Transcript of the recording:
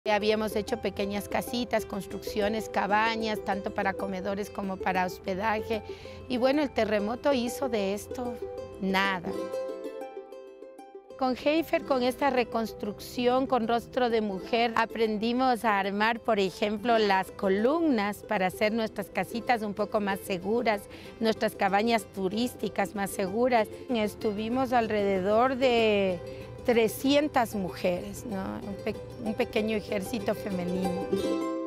Habíamos hecho pequeñas casitas, construcciones, cabañas, tanto para comedores como para hospedaje. Y bueno, el terremoto hizo de esto nada. Con Heifer, con esta reconstrucción con rostro de mujer, aprendimos a armar, por ejemplo, las columnas para hacer nuestras casitas un poco más seguras, nuestras cabañas turísticas más seguras. Estuvimos alrededor de 300 mujeres, ¿no? Un pequeño ejército femenino.